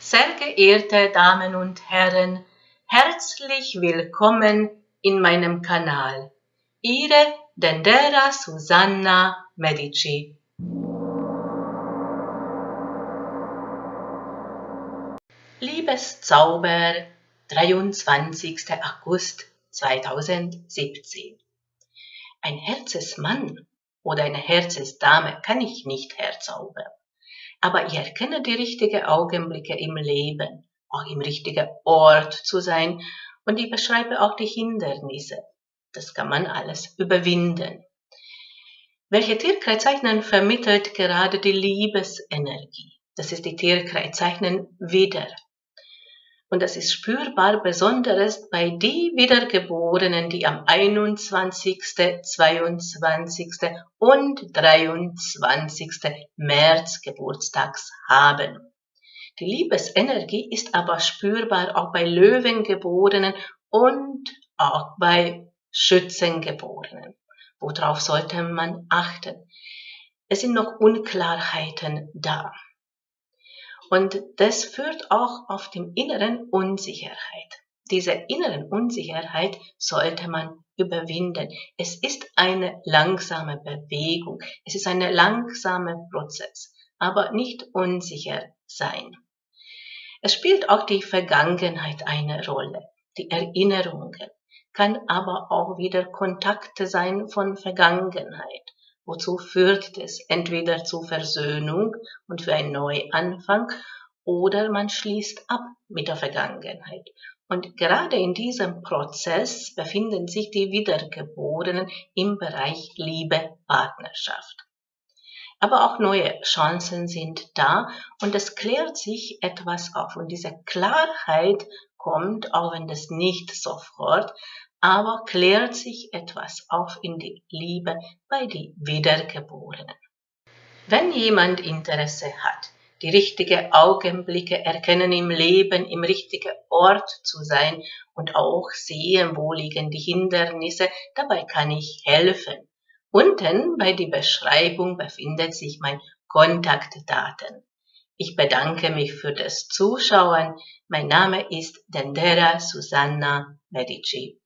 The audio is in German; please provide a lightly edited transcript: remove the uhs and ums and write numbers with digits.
Sehr geehrte Damen und Herren, herzlich willkommen in meinem Kanal. Ihre Dendera Susanna Medici. Liebeszauber, 23. August 2017. Ein Herzensmann oder eine Herzensdame kann ich nicht herzaubern. Aber ich erkenne die richtigen Augenblicke im Leben, auch im richtigen Ort zu sein, und ich beschreibe auch die Hindernisse. Das kann man alles überwinden. Welche Tierkreiszeichen vermittelt gerade die Liebesenergie? Das ist die Tierkreiszeichen Widder. Und das ist spürbar besonders bei den Wiedergeborenen, die am 21., 22. und 23. März Geburtstags haben. Die Liebesenergie ist aber spürbar auch bei Löwengeborenen und auch bei Schützengeborenen. Worauf sollte man achten? Es sind noch Unklarheiten da. Und das führt auch auf die inneren Unsicherheit. Diese inneren Unsicherheit sollte man überwinden. Es ist eine langsame Bewegung. Es ist ein langsamer Prozess, aber nicht unsicher sein. Es spielt auch die Vergangenheit eine Rolle, die Erinnerungen, kann aber auch wieder Kontakte sein von Vergangenheit. Wozu führt es? Entweder zu Versöhnung und für einen Neuanfang oder man schließt ab mit der Vergangenheit. Und gerade in diesem Prozess befinden sich die Wiedergeborenen im Bereich Liebe, Partnerschaft. Aber auch neue Chancen sind da und es klärt sich etwas auf. Und diese Klarheit kommt, auch wenn das nicht sofort, aber klärt sich etwas auf in die Liebe bei den Wiedergeborenen. Wenn jemand Interesse hat, die richtigen Augenblicke erkennen im Leben, im richtigen Ort zu sein und auch sehen, wo liegen die Hindernisse, dabei kann ich helfen. Unten bei der Beschreibung befindet sich mein Kontaktdaten. Ich bedanke mich für das Zuschauen. Mein Name ist Dendera Susanna Medici.